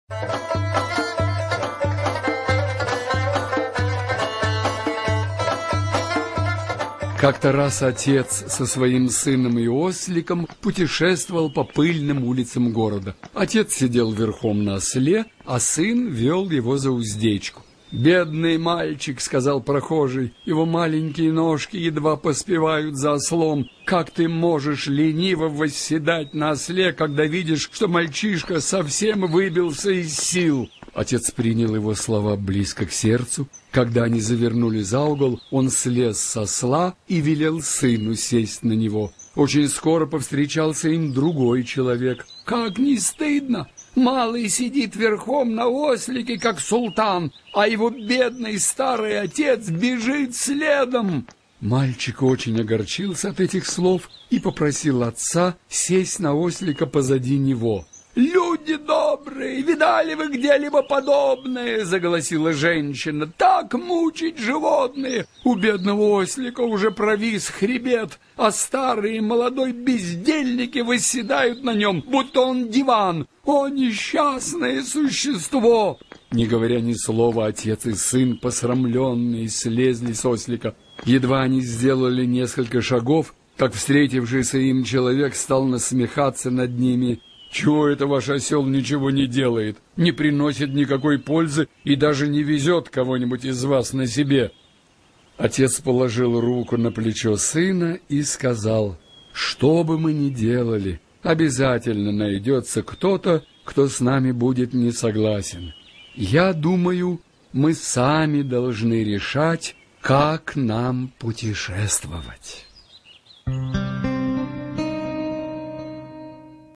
Как-то раз отец со своим сыном и осликом путешествовал по пыльным улицам города. Отец сидел верхом на осле, а сын вел его за уздечку. «Бедный мальчик», — сказал прохожий, — «его маленькие ножки едва поспевают за ослом. Как ты можешь лениво восседать на осле, когда видишь, что мальчишка совсем выбился из сил?» Отец принял его слова близко к сердцу. Когда они завернули за угол, он слез с осла и велел сыну сесть на него. Очень скоро повстречался им другой человек. «Как не стыдно! Малый сидит верхом на ослике, как султан, а его бедный старый отец бежит следом!» Мальчик очень огорчился от этих слов и попросил отца сесть на ослика позади него. «Люди добрые, видали вы где-либо подобное?» — заголосила женщина. «Так мучить животные! У бедного ослика уже провис хребет, а старые молодой бездельники восседают на нем, будто он диван. О, несчастное существо!» Не говоря ни слова, отец и сын, посрамленные, слезли с ослика. Едва они сделали несколько шагов, как встретившийся им человек стал насмехаться над ними. «Чего это ваш осел ничего не делает, не приносит никакой пользы и даже не везет кого-нибудь из вас на себе?» Отец положил руку на плечо сына и сказал: «Что бы мы ни делали, обязательно найдется кто-то, кто с нами будет не согласен. Я думаю, мы сами должны решать, как нам путешествовать».